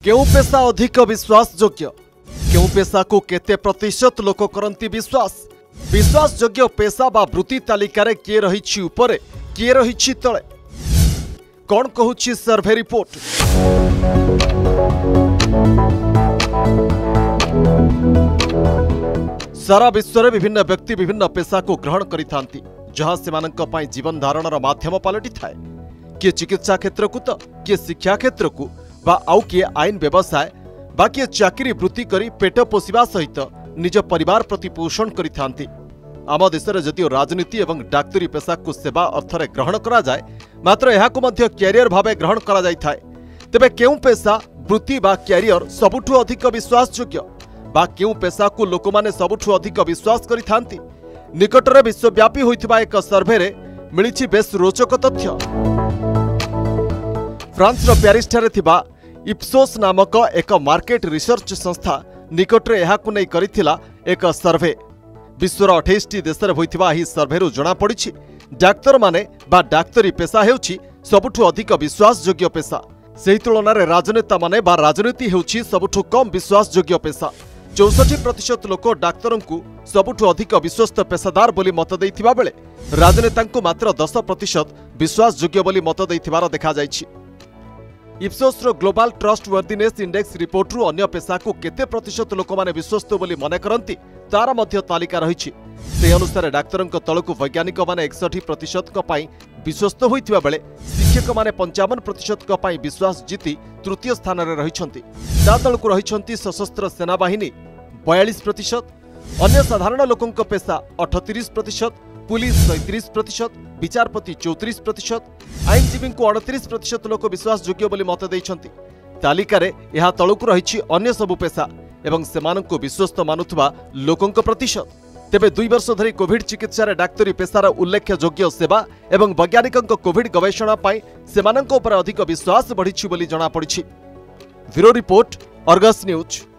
केउ पेशा अधिक विश्वास योग्य केउ पेशा को केते प्रतिशत लोक करंती विश्वास योग्य पेशा बा वृत्ति तालिकार किए रही उपरे किए रही तले कौन कहूची सर्वे रिपोर्ट। सारा विश्व में विभिन्न व्यक्ति विभिन्न पेशा को ग्रहण करिथांती जहां सेमानंक पई जीवन धारणर माध्यम पलटि थाए। किए चिकित्सा क्षेत्र को तो किए शिक्षा क्षेत्र को बा आउ किए आईन व्यवसाय बा किए चाकरी वृत्ति करी पेट पोषिबा सहित निज परिवार प्रतिपोषण करिथांती। आम देश में जदियो राजनीति एवं डाक्तरी पेशा को सेवा अर्थरे ग्रहण करा जाए मात्र एहाकु मध्य कैरियर भावे ग्रहण करा जाय थाए। तेबे केउ पेशा वृत्ति बा कैरियर सबुठु अधिक विश्वास योग्य बा केउ पेशा को लोक माने सबुठु अधिक विश्वास करिथांती। निकटरे विश्वव्यापी होइथिबा एक सर्वे रे मिलिछि बेस रोचक तथ्य। फ्रांस रो पेरिस ठारे थिबा इप्सोस नामक एक मार्केट रिसर्च संस्था निकटरे एहाकु नै करिथिला एक सर्वे। विश्वर 28 देश में होइथिबा एही सर्वेरु जना पड़िछि डाक्तर माने बा डाक्तरी पेशा हेउछि सबुठु अधिक विश्वास योग्य पेशा। सेही तुलनार राजनेता माने बा राजनीति हेउछि सबुठु कम विश्वास योग्य पेशा। 64% लोक डाक्तरों को सबुठु अधिक विश्वस्त पेशादार बोली मत देइथिबा बेले राजनेता को मात्र 10% विश्वास योग्य बोली मत देइथिबार देखा जाइछि। इप्सोस रो global trustworthiness index report रु अन्य पेशा को केते प्रतिशत लोक माने विश्वस्त बोली मने करंती तार मध्य तालिका रहिछि। से अनुसार डाक्तरों तलकु वैज्ञानिक माने 61% पई विश्वस्त होइथिबा बेले शिक्षक माने 55% पई विश्वास जीति तृतीय स्थान रे रहिछंती। ता तलकु रहिछंती सशस्त्र सेना बाहिनी 42%, अन्य साधारण लोकंक पेशा 38%, पुलिस 37%, विचारपति 34%, आईनजीवी को 38% लोक विश्वास योग्य बोली मत देइछंती। तालिका रे एहा तलकु रहिछि अन्य सबु पेशा एवं सेमानंको विश्वस्त मानुथबा लोकंक प्रतिशत। तेबे 2 वर्ष धरी कोविड चिकित्सा डाक्तरी पेशार उल्लेख्य योग्य सेवा एवं वैज्ञानिकंक कोविड गवेषणा पाई सेमानंको उपर अधिक विश्वास बढ़िछि बोली जଣା पड़िछि। Bureau report, Argus news.